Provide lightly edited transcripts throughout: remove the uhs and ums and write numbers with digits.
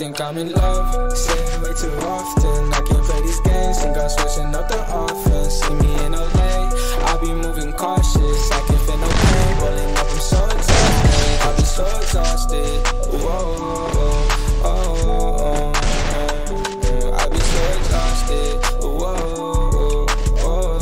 think I'm in love. Saying way too often, I can't play these games. Think I'm switching up the offense. See me in LA, I be moving cautious. I can't feel no pain, rolling up, I'm so exhausted. I be so exhausted. Whoa, oh, oh, oh. I be so exhausted. Whoa, oh,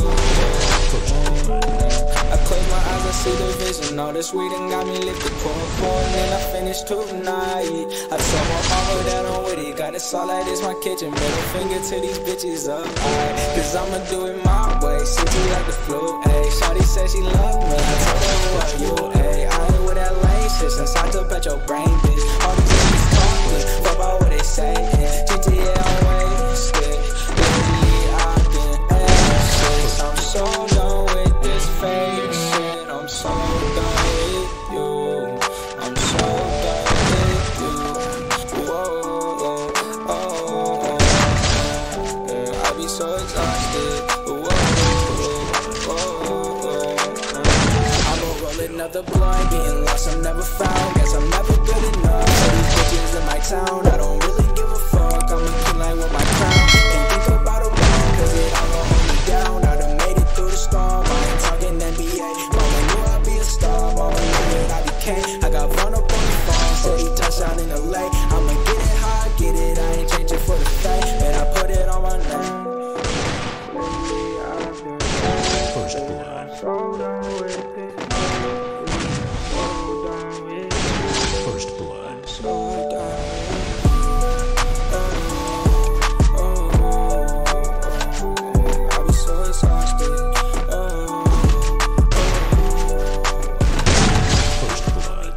I close my eyes, I see the vision. All this weed and got me lifted, pour and then I finish tonight. I told my mama that I'm with it. Got this all like this my kitchen. Middle finger to these bitches up high, cause I'ma do it my way. Since you like the flu, ayy. Shawty said she love me, I told her who are you, ayy. I ain't with that lame shit since I took at your brain, bitch. All these niggas talking, fuck about what they say. GTA always stick. Lately I've been anxious. I'm so done with this fake shit. I'm so done with you. I'm so done with you. Whoa, oh, oh, oh. I be so exhausted. Whoa, I'ma roll another blunt, getting lost, I'm never found. Guess I'm never good enough for these bitches in my town. I don't really give a fuck. I'm a king like with my crown. Can't think about a man, cause it all gon' hold me down. I done made it through the storm. I ain't talking NBA. Mama knew I'd be a star. Mama knew that I became. I got run up on the phone, said he touchdown in LA. I'ma get it how I get it. I ain't changing for the fame, and I put it on my name. First blood. So done with it. First blood. So done. I was so exhausted. First blood.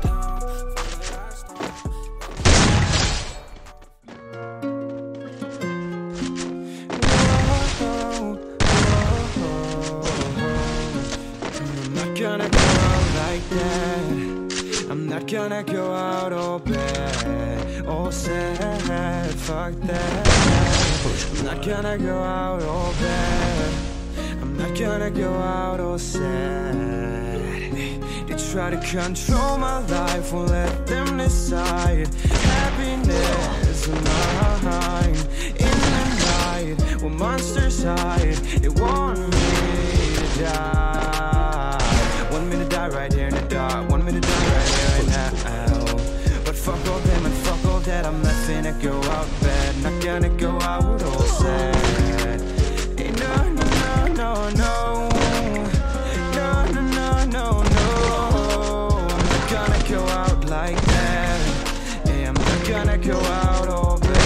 I'm not gonna go out like that. I'm not gonna go out all bad, all sad. Fuck that. I'm not gonna go out all bad. I'm not gonna go out all sad. They try to control my life, won't let them decide. Happiness in mine. In the night, when monsters hide, they want me to die. Want me to die right here in the dark. Want me to die right here right now. But fuck all them and fuck all that. I'm not finna go out bad. Not gonna go out all sad. Hey, no, no, no, no, no. No, no, no, no, no. I'm not gonna go out like that. Hey, I'm not gonna go out all bad.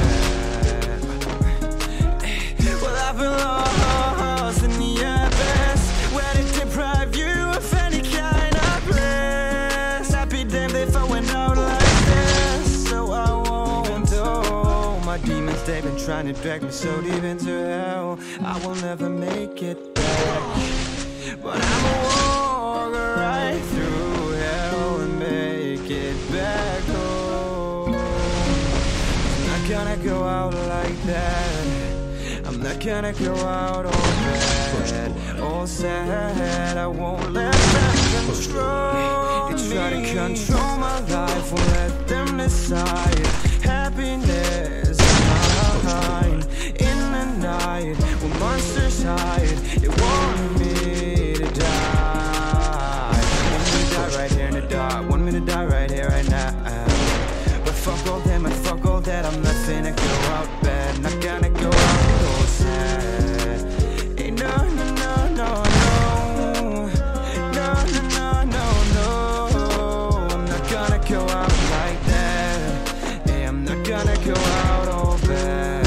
Well, I've been lost in the abyss, where they deprive you of any kind of bliss. I'd be damned if I went out like this, so I won't do. My demons, they've been trying to drag me so deep into hell, I will never make it back. But I'ma walk right through hell and make it back home. I'm not gonna go out like that. I'm not gonna go out all bad, all sad. I won't let them control me. They try to control my life, won't let them decide. Happiness in mine. In the night, when monsters hide, they want me to die. Want me to die right here in the dark. Want me to die right here right now. But fuck all them and fuck all that. I'm not finna go out bad. Not gonna go out all sad. Hey, no, no, no, no, no. No, no, no, no, no. I'm not gonna go out like that. Hey, I'm not gonna go out all bad.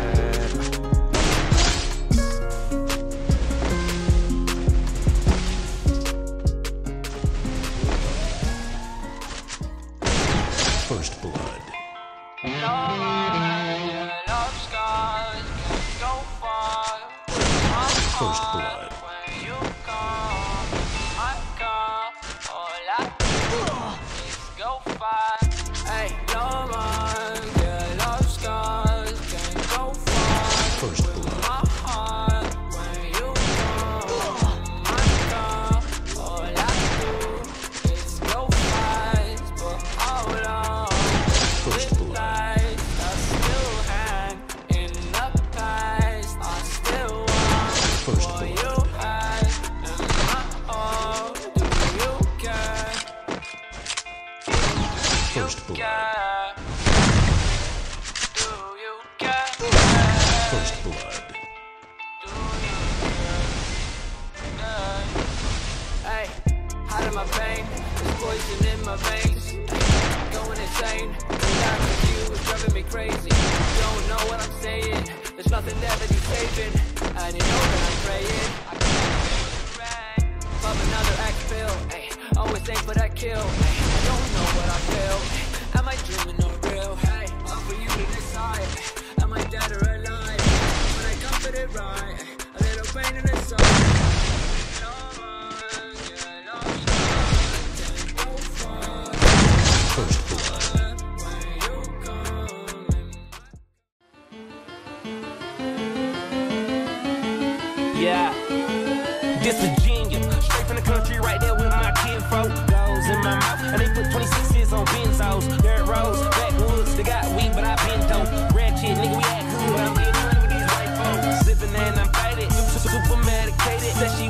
First blood. First blood. First blood. First blood. First blood. Hey, hiding my pain, there's poison in my veins. Going insane, the lack of you is driving me crazy. You don't know what I'm saying, there's nothing there that you're saving. And you know that I'm praying. Pop another axe pill, ay, always aim for that kill. Ay, I don't know what I feel. Ay, am I dreaming or real? Hey, up for you to decide. Am I dead or alive? When I come to it right, a little pain in the side. First blood. Yeah, this Virginia, straight from the country, right there with my kinfolk. Goes in my mouth, and they put 26s on benzos. Dirt roads, backwoods, they got weed, but I been dope. Ratchet, nigga, we act cool, but I'm getting money with these white folks. Sipping and I'm faded, super medicated. Said she